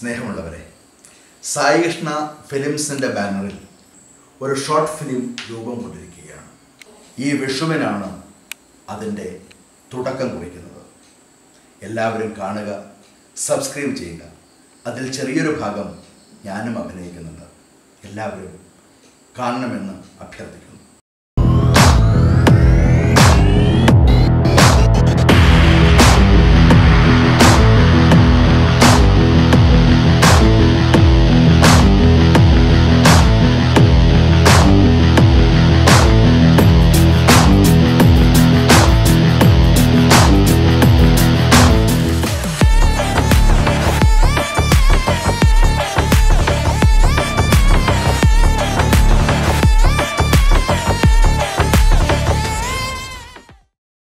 സ്നേഹമുള്ളവരെ, സായികൃഷ്ണ ഫിലിംസിൻ്റെ ബാനറിൽ ഒരു ഷോർട്ട് ഫിലിം രൂപം കൊണ്ടിരിക്കുകയാണ്. ഈ വിഷുവിനാണ് അതിൻ്റെ തുടക്കം കുറിക്കുന്നത്. എല്ലാവരും കാണുക, സബ്സ്ക്രൈബ് ചെയ്യുക. അതിൽ ചെറിയൊരു ഭാഗം ഞാനും അഭിനയിക്കുന്നുണ്ട്. എല്ലാവരും കാണണമെന്ന് അഭ്യർത്ഥിക്കുന്നു.